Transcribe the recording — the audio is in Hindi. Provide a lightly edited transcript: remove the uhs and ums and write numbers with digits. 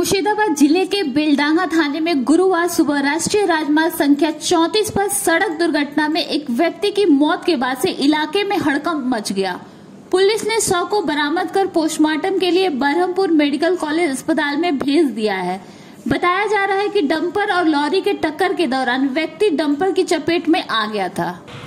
मुर्शिदाबाद जिले के बेलडांगा थाने में गुरुवार सुबह राष्ट्रीय राजमार्ग संख्या 34 पर सड़क दुर्घटना में एक व्यक्ति की मौत के बाद से इलाके में हड़कंप मच गया। पुलिस ने शव को बरामद कर पोस्टमार्टम के लिए बरहमपुर मेडिकल कॉलेज अस्पताल में भेज दिया है। बताया जा रहा है कि डंपर और लॉरी के टक्कर के दौरान व्यक्ति डंपर की चपेट में आ गया था।